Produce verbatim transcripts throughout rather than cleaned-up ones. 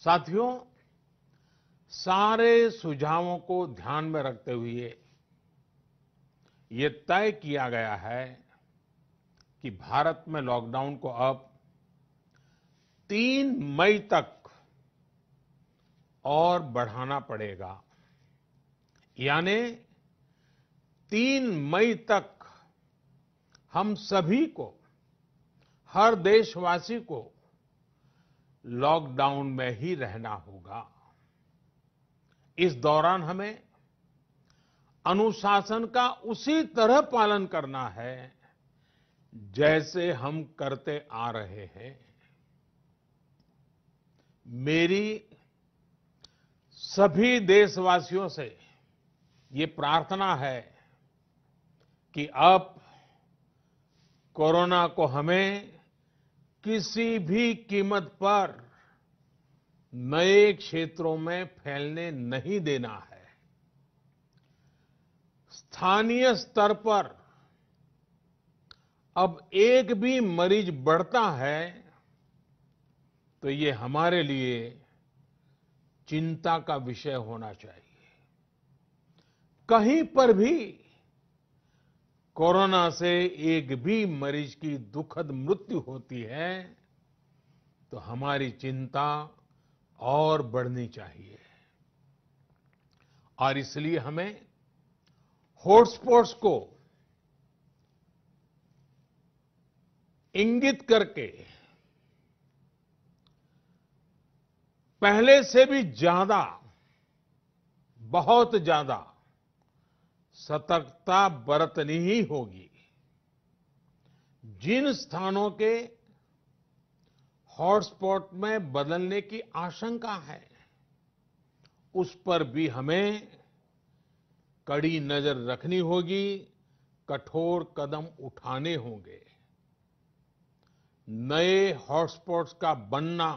साथियों, सारे सुझावों को ध्यान में रखते हुए ये तय किया गया है कि भारत में लॉकडाउन को अब तीन मई तक और बढ़ाना पड़ेगा। यानी तीन मई तक हम सभी को, हर देशवासी को लॉकडाउन में ही रहना होगा। इस दौरान हमें अनुशासन का उसी तरह पालन करना है जैसे हम करते आ रहे हैं। मेरी सभी देशवासियों से ये प्रार्थना है कि अब कोरोना को हमें किसी भी कीमत पर नए क्षेत्रों में फैलने नहीं देना है। स्थानीय स्तर पर अब एक भी मरीज बढ़ता है तो ये हमारे लिए चिंता का विषय होना चाहिए। कहीं पर भी कोरोना से एक भी मरीज की दुखद मृत्यु होती है तो हमारी चिंता और बढ़नी चाहिए। और इसलिए हमें हॉटस्पॉट्स को इंगित करके पहले से भी ज्यादा, बहुत ज्यादा सतर्कता बरतनी ही होगी। जिन स्थानों के हॉटस्पॉट में बदलने की आशंका है उस पर भी हमें कड़ी नजर रखनी होगी, कठोर कदम उठाने होंगे। नए हॉटस्पॉट्स का बनना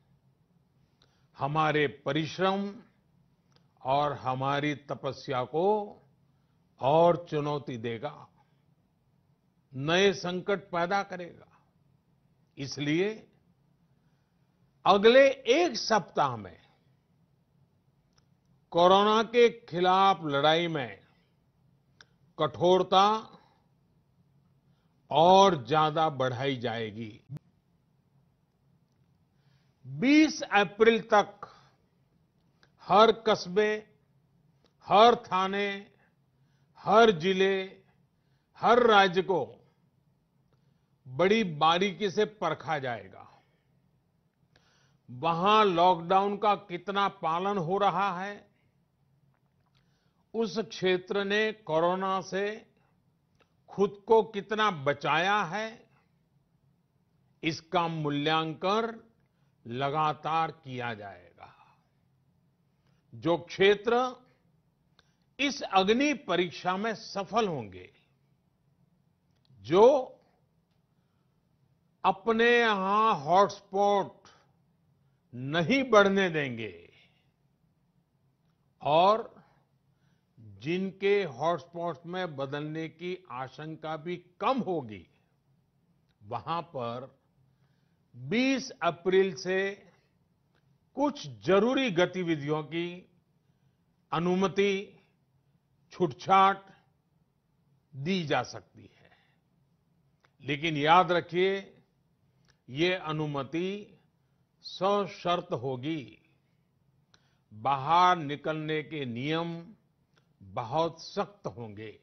हमारे परिश्रम और हमारी तपस्या को और चुनौती देगा, नए संकट पैदा करेगा। इसलिए अगले एक सप्ताह में कोरोना के खिलाफ लड़ाई में कठोरता और ज्यादा बढ़ाई जाएगी। बीस अप्रैल तक हर कस्बे, हर थाने, हर जिले, हर राज्य को बड़ी बारीकी से परखा जाएगा। वहां लॉकडाउन का कितना पालन हो रहा है, उस क्षेत्र ने कोरोना से खुद को कितना बचाया है, इसका मूल्यांकन लगातार किया जाएगा। जो क्षेत्र इस अग्नि परीक्षा में सफल होंगे, जो अपने यहां हॉटस्पॉट नहीं बढ़ने देंगे और जिनके हॉटस्पॉट में बदलने की आशंका भी कम होगी, वहां पर बीस अप्रैल से कुछ जरूरी गतिविधियों की अनुमति, छूटछाट दी जा सकती है। लेकिन याद रखिए, ये अनुमति सशर्त होगी। बाहर निकलने के नियम बहुत सख्त होंगे।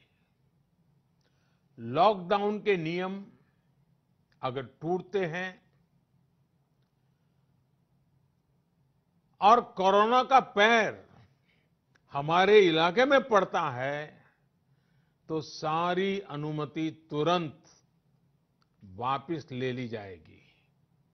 लॉकडाउन के नियम अगर टूटते हैं और कोरोना का पैर हमारे इलाके में पड़ता है तो सारी अनुमति तुरंत वापस ले ली जाएगी।